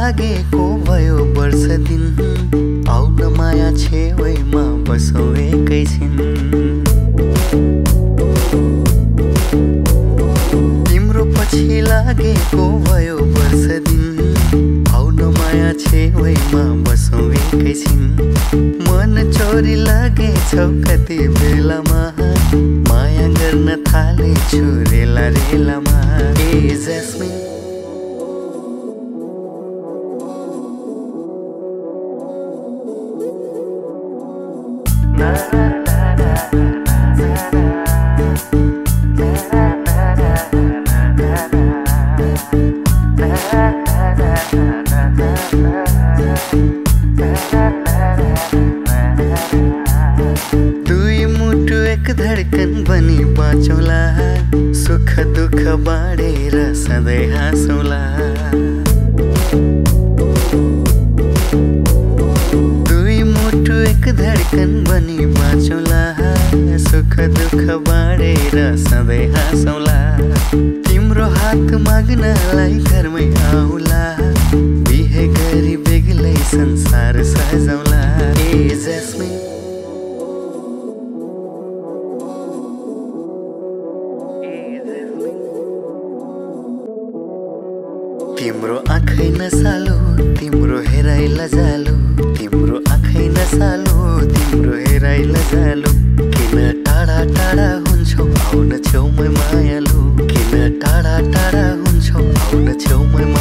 लागेको भयो वर्ष दिन आउन माया छेउमा बसौँ एकैछिन तिम्रो पछि लागेको भयो वर्ष दिन आउन माया छेउमा बसौँ एकैछिन मन चोरी लागेछौ कति बेलामा माया गर्न थालेछु रेला रेलामा ए जस्मिन दुई मुटु एक धडकन बनी बाँचौला सुख दुःख बाँडेर सधैँ हाँसौला दुई मुटु एक धडकन बनी बाँचौला सुख दुःख बाँडेर सधैँ हाँसौला तिम्रो हात माग्नलाई घरमै आउला बिहे गरी बेग्लै संसार सजाउला ए जस्मिन तिम्रो आँखै नसालो तिम्रो हेराइ लजालो तिम्रो आँखै नसालो तिम्रो हेराइ लजालो किन टाढा टाढा हुन्छौ आउन छेउमै मायालु किन टाढा टाढा हुन्छौ आउन छेउमै